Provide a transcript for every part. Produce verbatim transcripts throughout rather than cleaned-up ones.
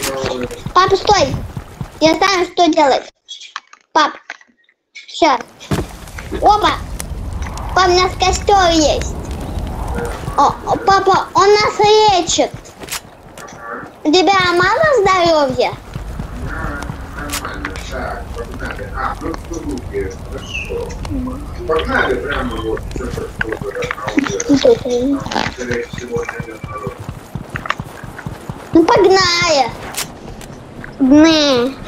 Папа, стой! Я знаю, что делать. Пап, сейчас. Опа! Пап, у нас костер есть. О, о, папа, он нас лечит. У тебя мало здоровья? Так, погнали. А, ну руки, хорошо. Погнали прямо вот в центр структуры. Скорее всего, найдет народ. Ну погнали. Погнали.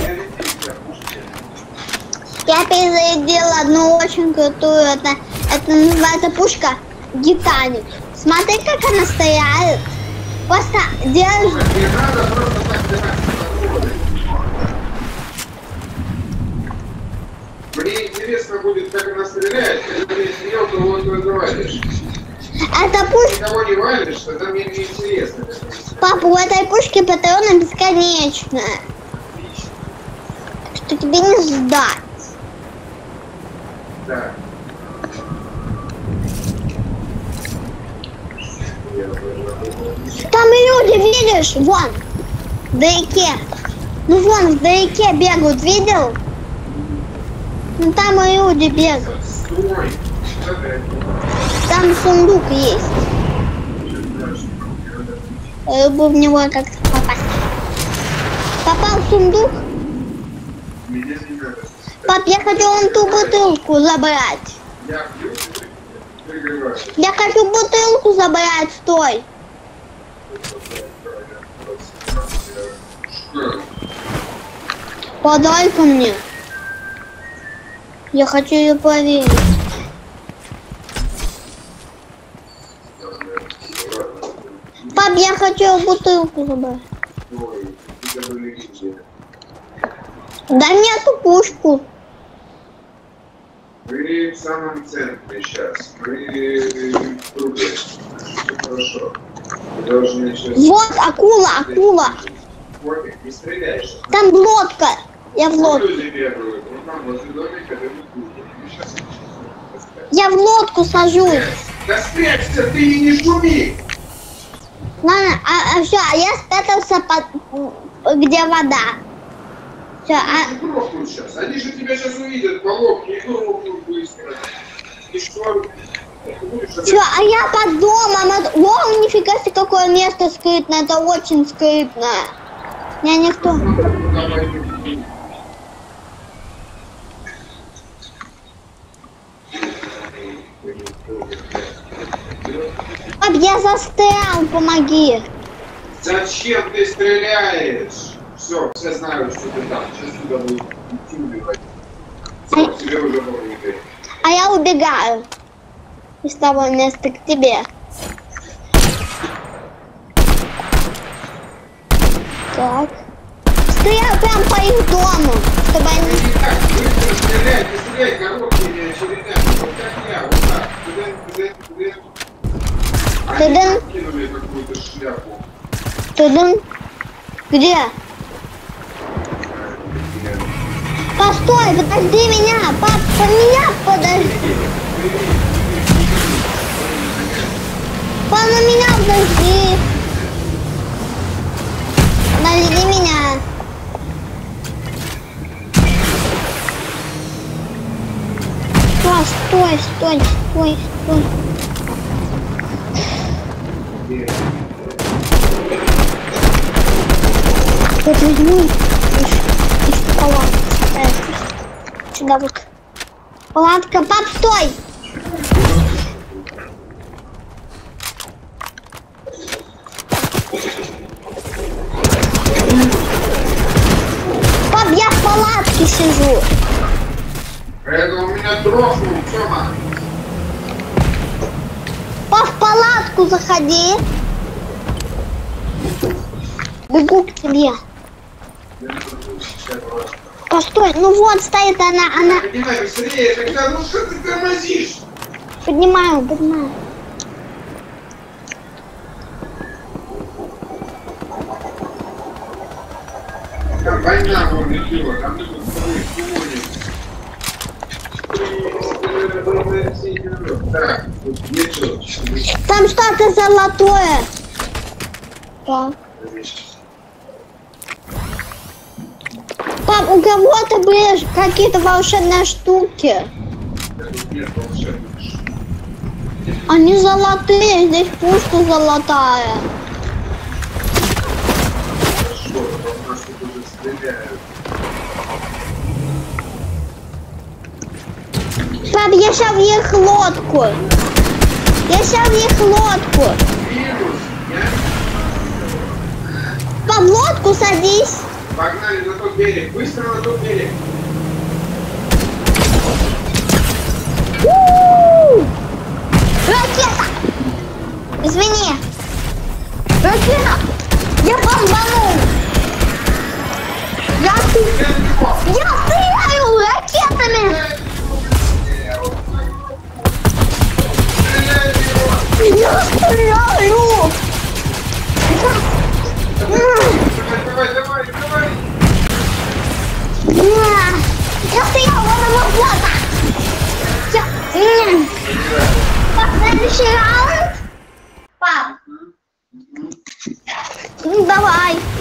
Я перезарядила одну очень крутую, это, это называется пушка Титаник. Смотри, как она стреляет. Просто держи. Не надо просто так держать. Мне интересно будет, как она стреляет, когда ты стрел, то вот вызываешь. Это пушка. Никого не валишь, тогда мне не интересно. Папа, у этой пушки патроны бесконечные. Что тебе не сдать. Да. Там люди, видишь? Вон. Вдалеке. Ну вон, вдалеке бегают, видел? Ну там и люди бегают. Стой. Там сундук есть. Я бы в него как-то попасть. Попал в сундук? Пап, я хочу вон ту бутылку забрать. Я хочу бутылку забрать, стой. Подай-ка мне. Я хочу ее проверить. Пап, я хочу бутылку забрать. Дай мне эту пушку. Вы в самом центре сейчас. Вы в круге. Все хорошо. Вы должны сейчас... Вот акула, акула. Не стреляешь. Там лодка. Я в лодку. Люди бегают. Ну там возле домика, да не сейчас. Я в лодку сажусь. Да спрячься, ты и не шуми! Ладно, а, а все, а я спрятался под... где вода. Все, а... Грохнут сейчас. Они же тебя сейчас увидят по лодке и грохнут быстро. И что? Все, а я под домом. От... О, нифига себе, какое место скрытное. Это очень скрытное. Я никто... Пап, я застрял, помоги. Зачем ты стреляешь? Все, все знают, что ты там. Сейчас сюда будут идти убивать. Все, А... тебе уже можно идти. А я убегаю из того места к тебе. Так. Стреляю прям по их дому, чтобы они... Не так, быстро стреляй, не стреляй короткими очередями. Вот как я, вот так. Тудын, тудын, тудын. Они кинули какую-то шляпу. Тудын? Где? Постой, подожди меня, пап, по меня подожди. Пап, на меня подожди. Подожди меня. Стой, стой, стой, стой, стой. Вот возьму из, из палатки. Сюда вот. Палатка, пап, стой! Пап, я в палатке сижу. Это у меня дрохнул, Тёма. Пап, в палатку заходи. Бегу к тебе. Постой, ну вот стоит она, она... Поднимай быстрее, тогда, ну что ты тормозишь? Поднимаю, поднимаю. Там война вылетела, там идут вторые сегодня. Так, тут ничего. Там что-то золотое. Так. Пап, у кого-то были какие-то волшебные штуки. Тут нет волшебных штук. Они золотые, здесь пушка золотая. Хорошо, потому нас тут уже стреляют. Пап, я сейчас в их лодку. Я сейчас в их лодку. Минус, я... Пап, в лодку садись. Погнали на тот берег, быстро на тот берег. У-у-у! Ракета! Извини. Ракета! Я бомбанул! Я, я стреляю ракетами! Я стреляю! Давай, давай, давай! Я стоял в одном фото! Пап, следующий раунд? Пап! Ну давай!